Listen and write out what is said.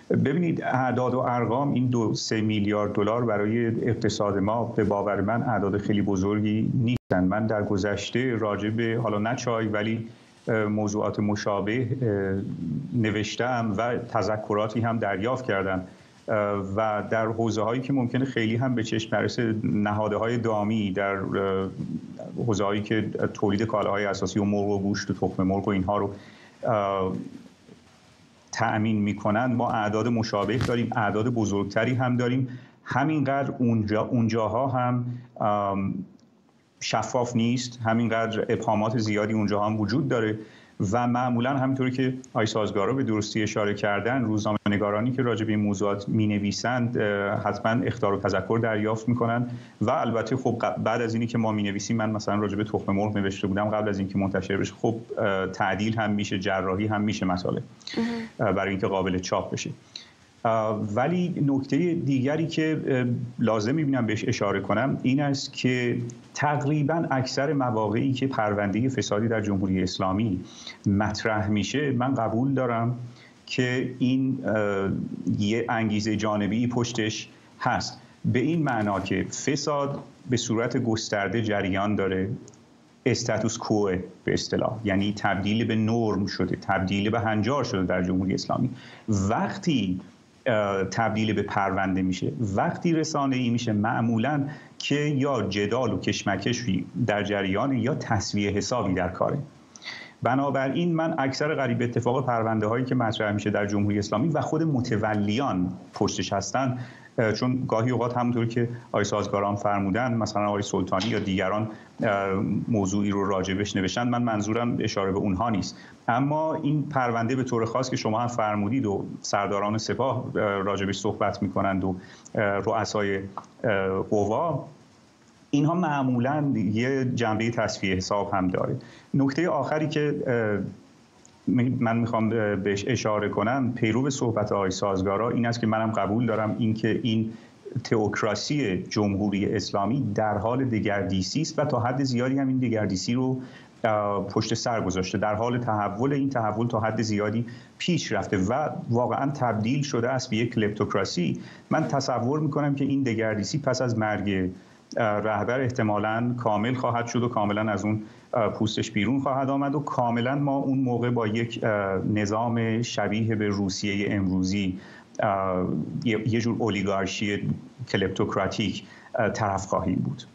ببینید اعداد و ارقام این 2-3 میلیارد دلار برای اقتصاد ما به باور من اعداد خیلی بزرگی نیستن. من در گذشته راجع به حالا نه چای ولی موضوعات مشابه نوشتم و تذکراتی هم دریافت کردم و در حوزه‌هایی که ممکنه خیلی هم به چشم نرسه، نهادهای دامی در حوزه‌هایی که تولید کالاهای اساسی و مرغ و گوشت و تخم مرغ و اینها رو تأمین میکنن، ما اعداد مشابه داریم، اعداد بزرگتری هم داریم. همینقدر اونجاها هم شفاف نیست، همینقدر ابهامات زیادی اونجا هم وجود داره و معمولا همینطوری که آقای سازگارا به درستی اشاره کردن، روزنامه‌نگارانی که راجع به این موضوعات می‌نویسند حتما اخطار و تذکر دریافت میکنن و البته خب بعد از اینی که ما می‌نویسیم، من مثلا راجع به تخم مرغ نوشته بودم قبل از اینکه منتشر بشه، خب تعدیل هم میشه، جراحی هم میشه مطالب برای اینکه قابل چاپ بشه. ولی نکته دیگری که لازم می‌بینم بهش اشاره کنم این است که تقریباً اکثر مواقعی که پرونده فسادی در جمهوری اسلامی مطرح میشه، من قبول دارم که این یه انگیزه جانبی پشتش هست، به این معنا که فساد به صورت گسترده جریان داره، استاتوس کو به اصطلاح، یعنی تبدیل به نرم شده، تبدیل به هنجار شده در جمهوری اسلامی. وقتی تبدیل به پرونده میشه، وقتی رسانه‌ای میشه، معمولاً که یا جدال و کشمکشی در جریان یا تسویه حسابی در کاره. بنابراین من اکثر قریب اتفاق پرونده هایی که مطرح میشه در جمهوری اسلامی و خود متولیان پشتش هستن، چون گاهی اوقات همونطور که آقای سازگاران فرمودن، مثلا آقای سلطانی یا دیگران موضوعی رو راجبش نوشتن، من منظورم اشاره به اونها نیست، اما این پرونده به طور خاص که شما هم فرمودید و سرداران سپاه راجبش صحبت میکنند و رؤسای قوا، اینها معمولاً یه جنبه تصفیه حساب هم داره. نکته آخری که من میخوام بهش اشاره کنم پیرو صحبت آقای سازگارا این است که منم قبول دارم اینکه این تئوکراسی جمهوری اسلامی در حال دگردیسی است و تا حد زیادی هم این دگردیسی رو پشت سر گذاشته، در حال تحول. این تحول تا حد زیادی پیش رفته و واقعا تبدیل شده است به یک کلپتوکراسی. من تصور میکنم که این دگردیسی پس از مرگ رهبر احتمالاً کامل خواهد شد و کاملاً از اون پوستش بیرون خواهد آمد و کاملاً ما اون موقع با یک نظام شبیه به روسیه امروزی، یه جور اولیگارشی کلپتوکراتیک طرف خواهیم بود.